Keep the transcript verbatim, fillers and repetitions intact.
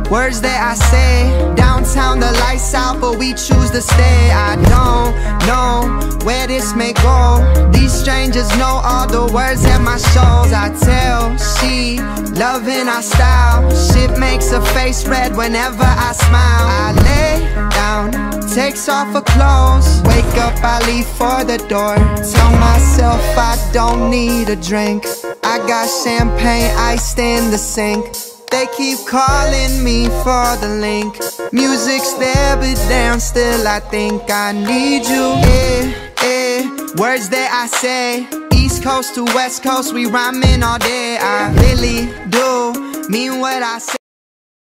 words that I say. Downtown the lights out, but we choose to stay. I don't know where this may go. These strangers know all the words at my shows. I tell she loving our style. Shit makes her face red whenever I smile. I lay down, takes off her clothes. Wake up, I leave for the door. Tell myself I don't need a drink. I got champagne iced in the sink. They keep calling me for the link. Music's there, but damn, still I think I need you. Eh, eh, words that I say. East Coast to West Coast, we rhyming all day. I really do mean what I say.